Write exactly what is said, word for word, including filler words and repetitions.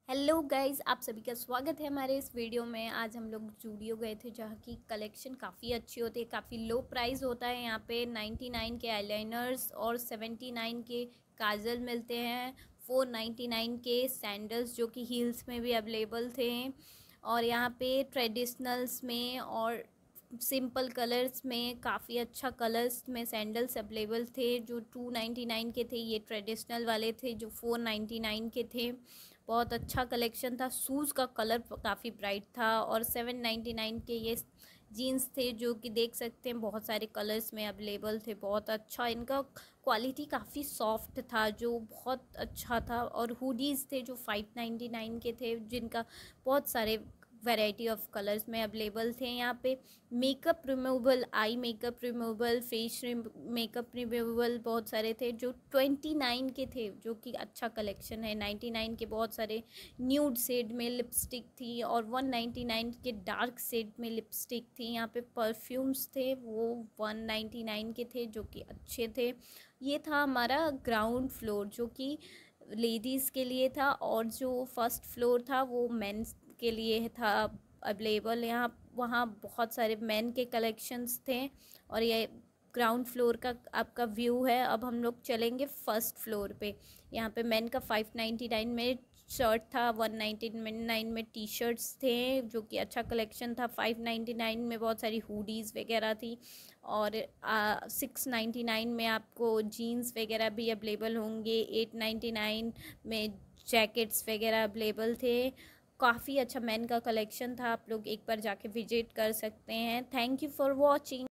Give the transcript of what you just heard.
Hello guys, आप सभी का स्वागत है हमारे इस वीडियो में। आज हम लोग जूडियो गए थे जहाँ की कलेक्शन काफ़ी अच्छी होती है, काफ़ी लो प्राइस होता है। यहाँ पे नाइन्टी नाइन के आईलाइनर्स और सेवेंटी नाइन के काजल मिलते हैं, फोर नाइन्टी नाइन के सैंडल्स जो कि हील्स में भी अवेलेबल थे। और यहाँ पे ट्रेडिशनल्स में और सिंपल कलर्स में काफ़ी अच्छा कलर्स में सैंडल्स अवेलेबल थे जो टू नाइन्टी नाइन के थे। ये ट्रेडिशनल वाले थे जो फोर नाइन्टी नाइन के थे। बहुत अच्छा कलेक्शन था। शूज़ का कलर काफ़ी ब्राइट था। और सेवन नाइन्टी नाइन के ये जीन्स थे जो कि देख सकते हैं बहुत सारे कलर्स में अवेलेबल थे। बहुत अच्छा इनका क्वालिटी काफ़ी सॉफ्ट था जो बहुत अच्छा था। और हुडीज़ थे जो फाइव नाइन्टी नाइन के थे जिनका बहुत सारे वैरायटी ऑफ कलर्स में अवेलेबल थे। यहाँ पे makeup removal, eye makeup removal, face makeup removal बहुत सारे थे जो ट्वेंटी नाइन के थे, जो कि अच्छा कलेक्शन है। नाइन्टी नाइन के बहुत सारे न्यूड शेड में लिपस्टिक थी और वन नाइन्टी नाइन के डार्क शेड में लिपस्टिक थी। यहाँ पे परफ्यूम्स थे वो वन नाइन्टी नाइन के थे जो कि अच्छे थे। ये था हमारा ग्राउंड फ्लोर जो कि लेडीज़ के लिए था, और जो फर्स्ट फ्लोर था वो मेंस के लिए था अवेलेबल। यहाँ वहाँ बहुत सारे मेन के कलेक्शंस थे। और ये ग्राउंड फ्लोर का आपका व्यू है। अब हम लोग चलेंगे फर्स्ट फ्लोर पे। यहाँ पे मेन का फाइव नाइन्टी नाइन में शर्ट था, वन नाइन्टी नाइन में टी शर्ट्स थे जो कि अच्छा कलेक्शन था। फाइव नाइन्टी नाइन में बहुत सारी हुडीज़ वगैरह थी। और सिक्स नाइन्टी नाइन में आपको जीन्स वगैरह भी अवेलेबल होंगे। एट नाइन्टी नाइन में जैकेट्स वगैरह अवेलेबल थे। काफ़ी अच्छा मेन का कलेक्शन था। आप लोग एक बार जाके विजिट कर सकते हैं। Thank you for watching.